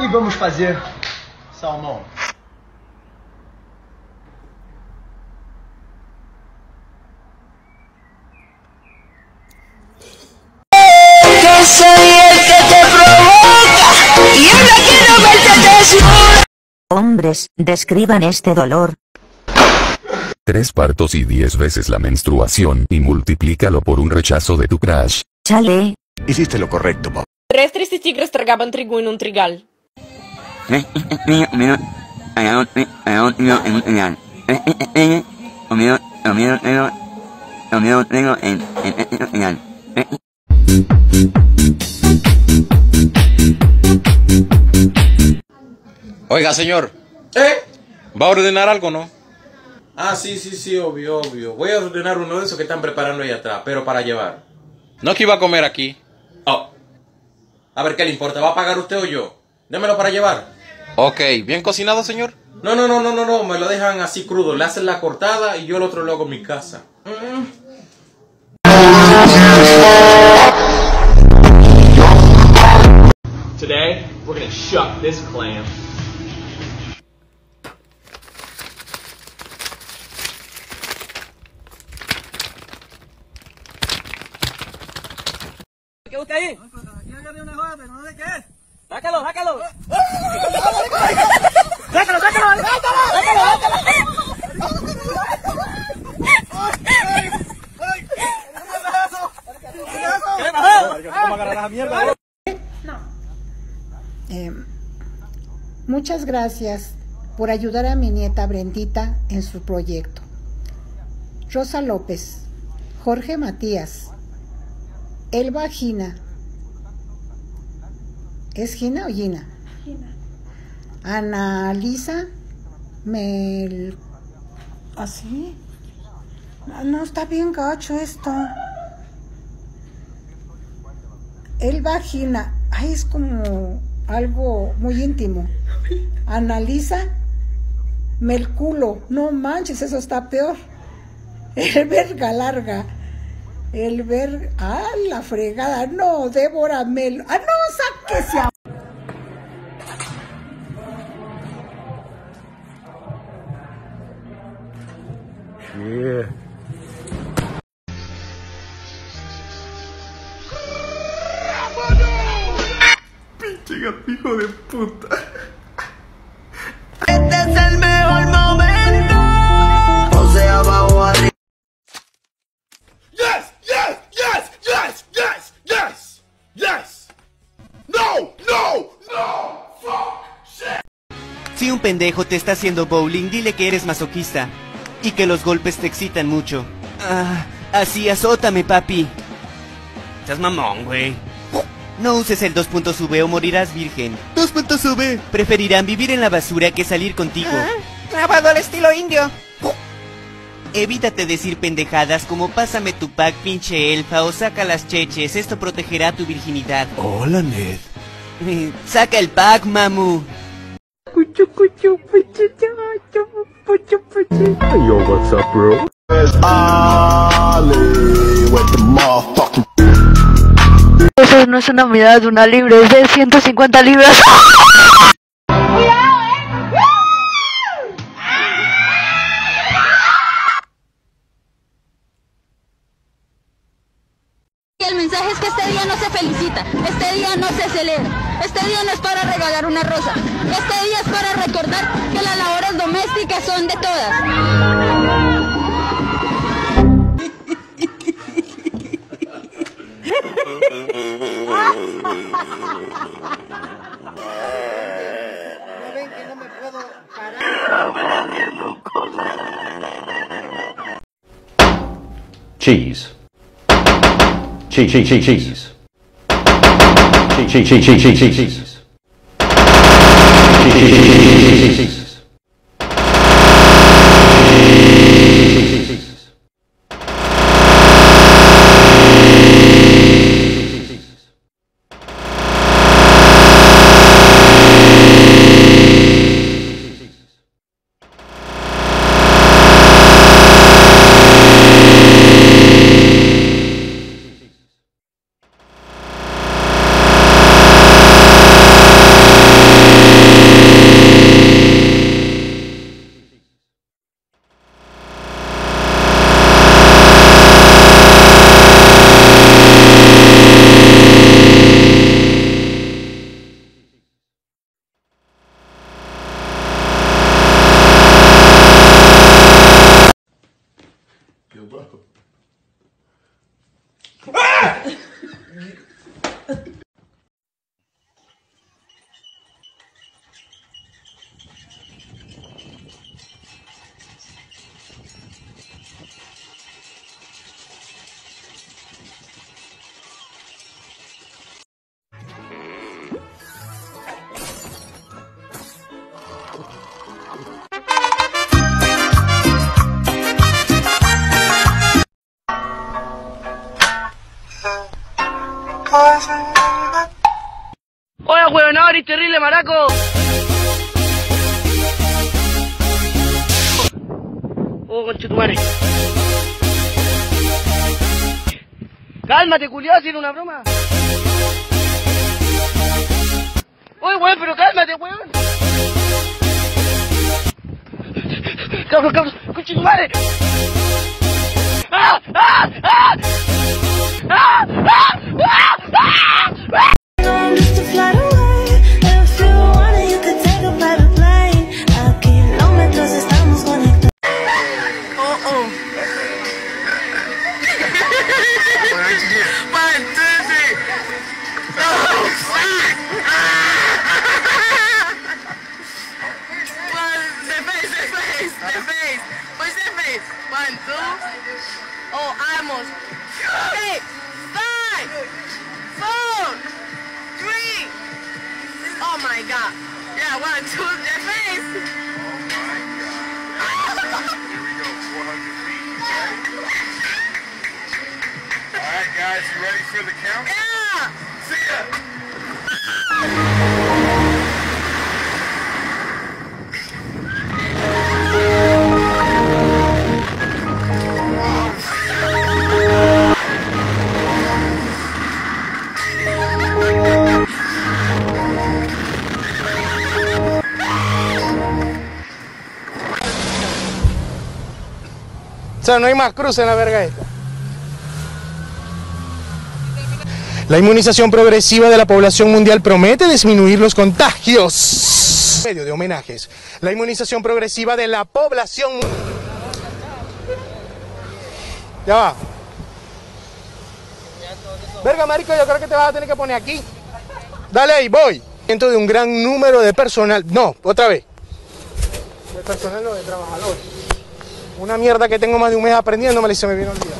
E vamos fazer salmão. Yo soy el que te provoca y yo no quiero verte desnuda. Hombres, describan este dolor. 3 partos y 10 veces la menstruación y multiplícalo por un rechazo de tu crush. Chale. Hiciste lo correcto, Bob. 3 tristes tigres tragaban trigo en un trigal. Oiga, señor. ¿Va a ordenar algo, no? Ah, sí, obvio. Voy a ordenar uno de esos que están preparando ahí atrás, pero para llevar. No que iba a comer aquí. Oh. A ver, ¿qué le importa? ¿Va a pagar usted o yo? Démelo para llevar. Ok, ¿bien cocinado, señor? No, me lo dejan así crudo. Le hacen la cortada y yo el otro lo hago en mi casa. Today, we're gonna shuck this clam. ¿Qué busca ahí? Aquí agarré una joda, pero no sé qué es. ¡Sácalo! ¡Sácalo! Muchas gracias por ayudar a mi nieta Brendita en su proyecto. Rosa López, Jorge Matías, Elba Gina. ¿Es Gina o Gina? Gina. Ana Lisa Mel... ¿Así? No, está bien gacho esto. Elba Gina. Ay, es como algo muy íntimo. Analiza Melculo. No manches, eso está peor. El verga larga. El ver... ¡Ah, la fregada! No, Débora Mel... ¡Ah, no! ¡Sáquese a... Yeah. Pinche hijo de puta. Este es el mejor momento. O sea, bajo arriba. Si un pendejo te está haciendo bowling, dile que eres masoquista y que los golpes te excitan mucho. Ah, así azótame, papi. Estás mamón, güey. No uses el 2.V o morirás virgen. 2.V. Preferirán vivir en la basura que salir contigo. Clavado al estilo indio. Evítate decir pendejadas como pásame tu pack, pinche elfa, o saca las cheches. Esto protegerá tu virginidad. Hola, Ned. Saca el pack, mamu. Yo, what's up, bro? Eso no es una unidad, una libre, es de 150 libras. El mensaje es que este día no se felicita, este día no se celebra, este día no es para regalar una rosa, este día es para recordar que las labores domésticas son de todas. ¿No ven que no me puedo parar? Cheese. Cheese. Cheese. terrible, maraco! Oh, conchetumare. Cálmate, culiao, si era una broma. Oye, weón, pero cálmate, weón. Cabros, cabros, conchetumare. ¡Ah! ¡Ah! ¡Ah! ¡Ah! ¡Ah! ¡Ah! ¡Ah! One, two. Oh, almost. 6, 5, 4, 3. Oh my God. Yeah, 1, 2, the face. Oh my God. Here we go. 400 feet. All right, guys, you ready for the count? Yeah. See ya. O sea, no hay más cruces en la verga esta. La inmunización progresiva de la población mundial promete disminuir los contagios. Medio de homenajes. La inmunización progresiva de la población. Ya va. Verga, marico, yo creo que te vas a tener que poner aquí. Dale ahí, voy. Dentro de un gran número de personal. No, otra vez. De personal no, de trabajadores. Una mierda que tengo más de un mes aprendiéndome y se me vino a olvidar.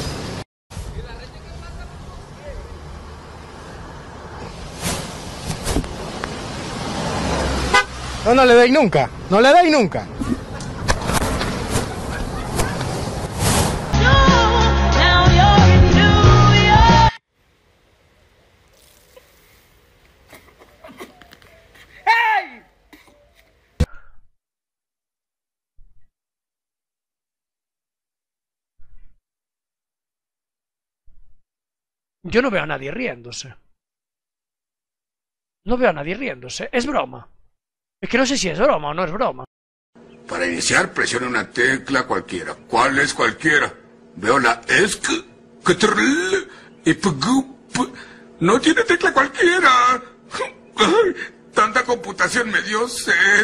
No, no le dais nunca. No le dais nunca. Yo no veo a nadie riéndose. No veo a nadie riéndose. Es broma. Es que no sé si es broma o no es broma. Para iniciar, presione una tecla cualquiera. ¿Cuál es cualquiera? Veo la ESC, CTRL y PGUP. No tiene tecla cualquiera. Ay, tanta computación me dio sed.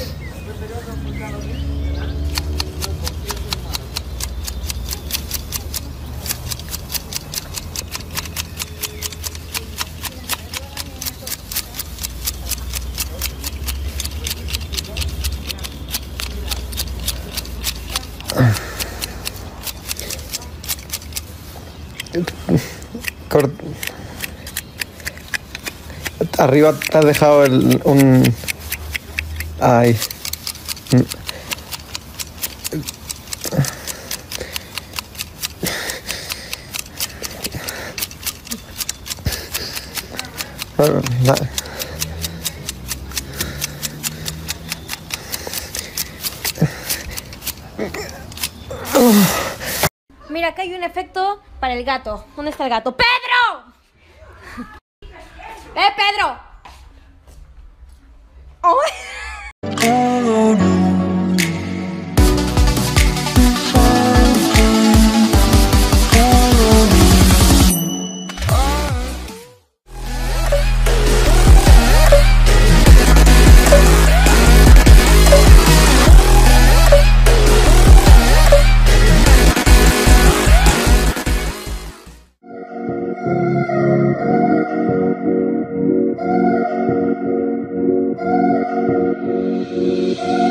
Arriba te has dejado un... Ay. Mira, acá hay un efecto para el gato. ¿Dónde está el gato? ¡Pedro! ¡Pedro! Oh. Thank you.